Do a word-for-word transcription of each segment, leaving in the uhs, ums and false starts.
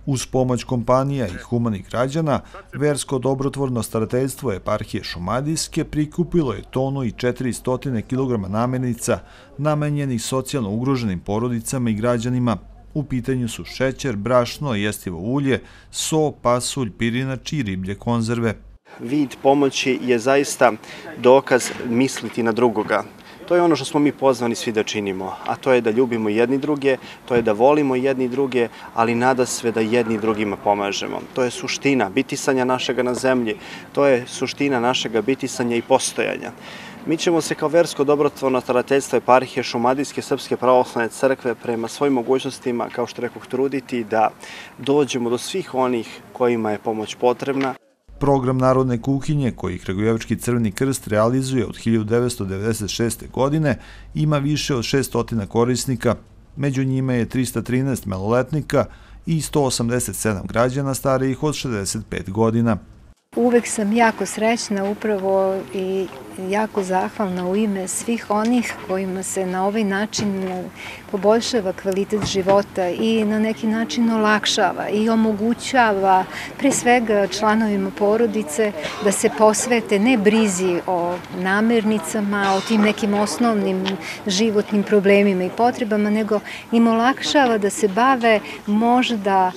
Uz pomoć kompanija i humanih građana, versko dobrotvorno starateljstvo eparhije Šumadijske prikupilo je tonu i četiristo kilograma namirnica namenjenih socijalno ugroženim porodicama i građanima. U pitanju su šećer, brašno, jestivo ulje, so, pasulj, pirinač i riblje konzerve. Vid pomoći je zaista dokaz misliti na drugoga. To je ono što smo mi pozvani svi da činimo, a to je da ljubimo jedni druge, to je da volimo jedni druge, ali nadasve da jedni drugima pomažemo. To je suština bitisanja našega na zemlji, to je suština našega bitisanja i postojanja. Mi ćemo se kao versko dobrotvorno starateljstvo eparhije Šumadijske Srpske pravoslavne crkve prema svojim mogućnostima, kao što rekoh, truditi da dođemo do svih onih kojima je pomoć potrebna. Program Narodne kuhinje, koji Kragujevački Crveni krst realizuje od hiljadu devetsto devedeset šeste. godine, ima više od šesto korisnika, među njima je trista trinaest maloletnika i sto osamdeset sedam građana starijih od šezdeset pet godina. Uvek sam jako srećna upravo i jako zahvalna u ime svih onih kojima se na ovaj način poboljšava kvalitet života i na neki način olakšava i omogućava pre svega članovima porodice da se posvete ne brizi o namirnicama, o tim nekim osnovnim životnim problemima i potrebama, nego im olakšava da se bave možda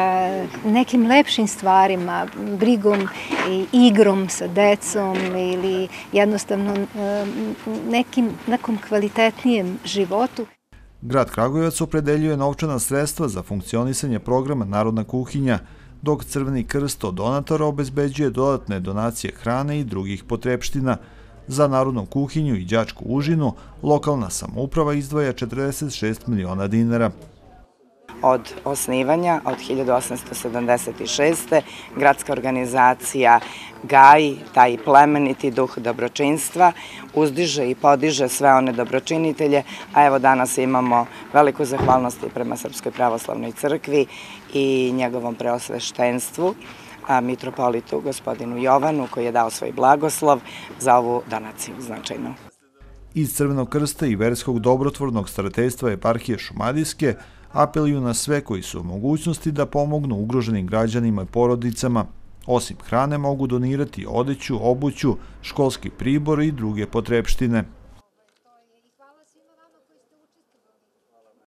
nekim lepšim stvarima, brigom i igrom sa decom ili jednostavno nekim, nekom kvalitetnijem životu. Grad Kragujevac opredeljuje novčana sredstva za funkcionisanje programa Narodna kuhinja, dok Crveni krst od donatora obezbeđuje dodatne donacije hrane i drugih potrepština. Za Narodnu kuhinju i đačku užinu lokalna samouprava izdvaja četrdeset šest miliona dinara. Od osnivanja, od hiljadu osamsto sedamdeset šeste. gradska organizacija gaji taj plemeniti duh dobročinstva, uzdiže i podiže sve one dobročinitelje, a evo danas imamo veliku zahvalnost i prema Srpskoj pravoslavnoj crkvi i njegovom preosveštenstvu, mitropolitu gospodinu Jovanu, koji je dao svoj blagoslov za ovu donaciju značajnu. Iz Crvenog krsta i verskog dobrotvornog starateljstva eparhije Šumadijske apeluju na sve koji su u mogućnosti da pomognu ugroženim građanima i porodicama. Osim hrane mogu donirati odeću, obuću, školski pribor i druge potrepštine.